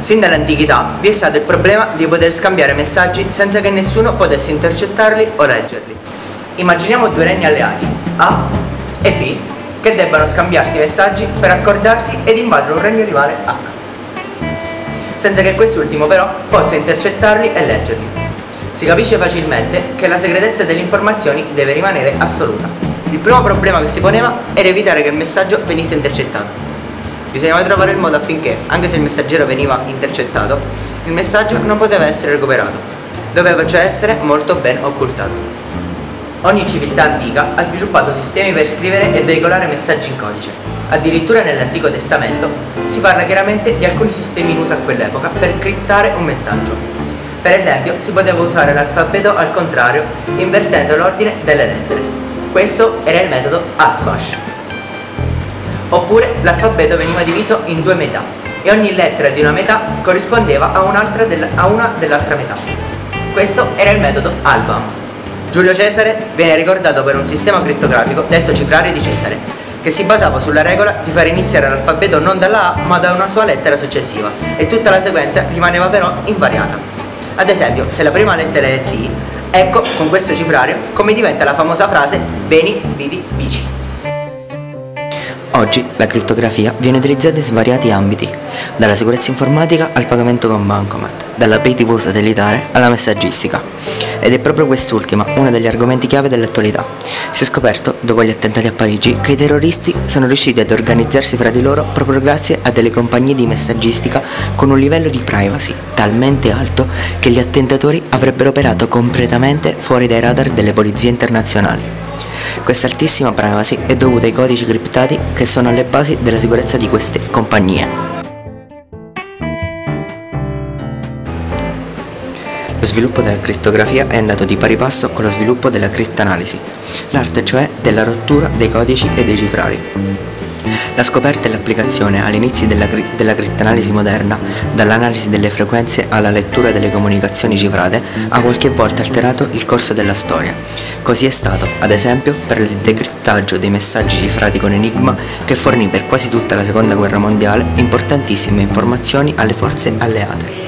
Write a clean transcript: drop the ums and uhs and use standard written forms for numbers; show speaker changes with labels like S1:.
S1: Sin dall'antichità vi è stato il problema di poter scambiare messaggi senza che nessuno potesse intercettarli o leggerli. Immaginiamo due regni alleati, A e B, che debbano scambiarsi messaggi per accordarsi ed invadere un regno rivale H, senza che quest'ultimo però possa intercettarli e leggerli. Si capisce facilmente che la segretezza delle informazioni deve rimanere assoluta. Il primo problema che si poneva era evitare che il messaggio venisse intercettato. Bisognava trovare il modo affinché, anche se il messaggero veniva intercettato, il messaggio non poteva essere recuperato, doveva cioè essere molto ben occultato. Ogni civiltà antica ha sviluppato sistemi per scrivere e veicolare messaggi in codice. Addirittura nell'Antico Testamento si parla chiaramente di alcuni sistemi in uso a quell'epoca per criptare un messaggio. Per esempio, si poteva usare l'alfabeto al contrario, invertendo l'ordine delle lettere. Questo era il metodo Atbash. Oppure l'alfabeto veniva diviso in due metà e ogni lettera di una metà corrispondeva a una dell'altra metà. Questo era il metodo Alba. Giulio Cesare viene ricordato per un sistema crittografico detto cifrario di Cesare, che si basava sulla regola di fare iniziare l'alfabeto non dalla A ma da una sua lettera successiva, e tutta la sequenza rimaneva però invariata. Ad esempio, se la prima lettera è D, ecco con questo cifrario come diventa la famosa frase Veni, vidi, vici.
S2: Oggi la crittografia viene utilizzata in svariati ambiti, dalla sicurezza informatica al pagamento con bancomat, dalla pay TV satellitare alla messaggistica. Ed è proprio quest'ultima uno degli argomenti chiave dell'attualità. Si è scoperto, dopo gli attentati a Parigi, che i terroristi sono riusciti ad organizzarsi fra di loro proprio grazie a delle compagnie di messaggistica con un livello di privacy talmente alto che gli attentatori avrebbero operato completamente fuori dai radar delle polizie internazionali. Questa altissima privacy è dovuta ai codici criptati che sono alle basi della sicurezza di queste compagnie. Lo sviluppo della crittografia è andato di pari passo con lo sviluppo della crittanalisi, l'arte cioè della rottura dei codici e dei cifrari. La scoperta e l'applicazione all'inizio della crittanalisi moderna, dall'analisi delle frequenze alla lettura delle comunicazioni cifrate, ha qualche volta alterato il corso della storia. Così è stato, ad esempio, per il decriptaggio dei messaggi cifrati con Enigma, che fornì per quasi tutta la Seconda Guerra Mondiale importantissime informazioni alle forze alleate.